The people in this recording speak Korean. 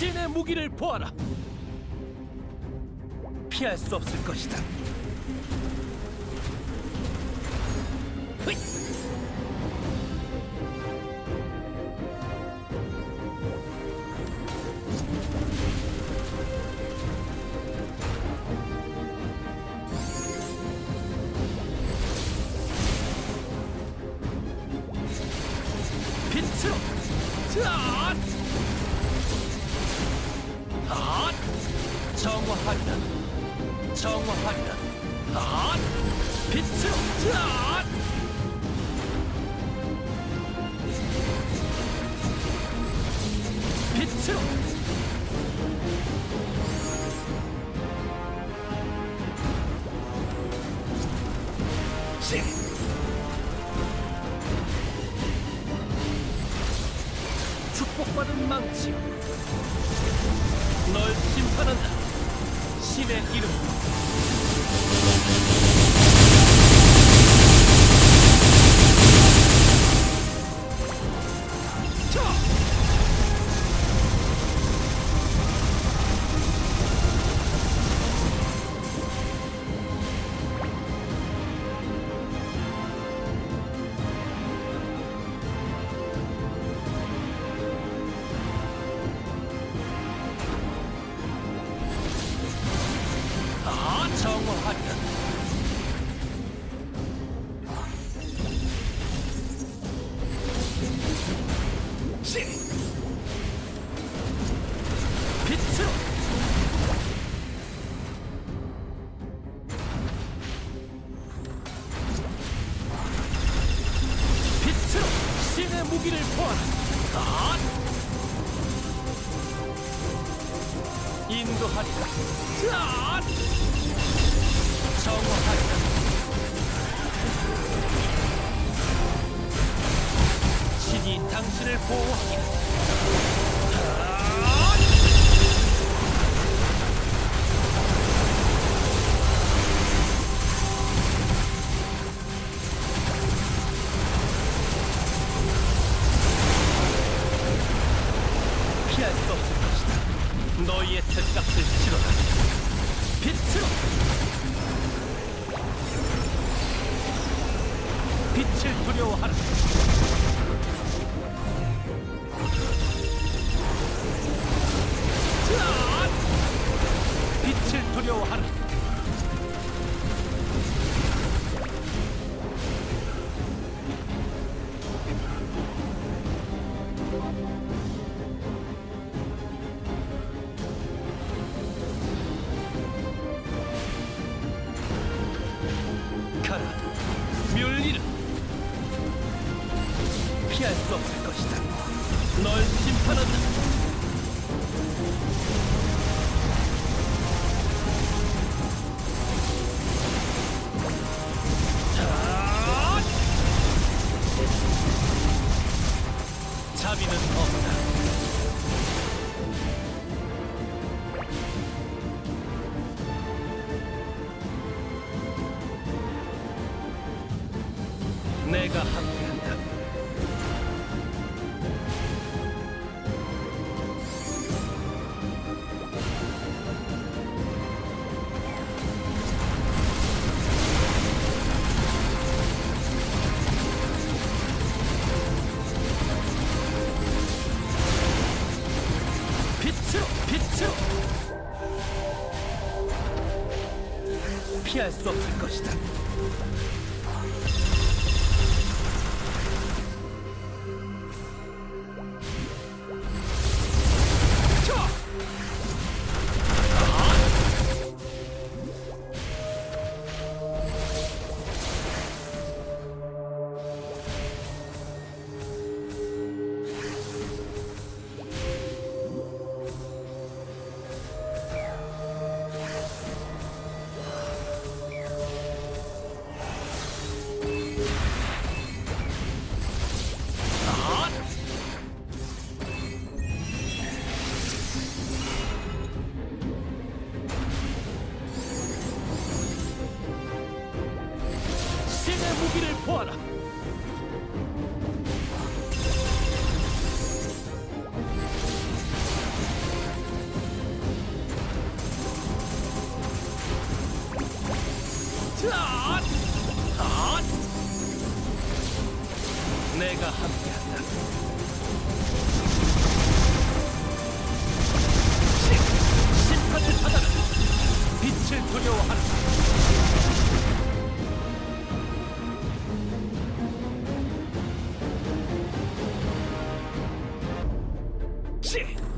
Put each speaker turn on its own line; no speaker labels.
신의 무기를 보아라. 피할 수 없을 것이다. 흐이! 빛으로! 앗! 앗! 정화하리라. 정화하리라. 앗! 빛으로! 앗! 빛으로! 시! 축복받은 망치여, 널 심판한다. 신의 이름. 정화하리라. 시! 빛으로! 빛으로! 신의 무기를 보아라. 아! 인도하리라. 자! 정화하리라. 신이 당신을 보호하리라. 피할 수 없을 것이다. 너희의 쇳값을 치러라. 빛으로! 빛을 두려워하라. 빛을 두려워하라. 가라, 뮬리르. 피할 수 없을 것이다. 널 심판한다. 자비는 없다. 내가 함께한다. 빛으로! 빛으로! 피할 수 없을 것이다. 신의 무기를 보아라. 내가 함께한다. 심판의 바다는 빛을 두려워한다. 치!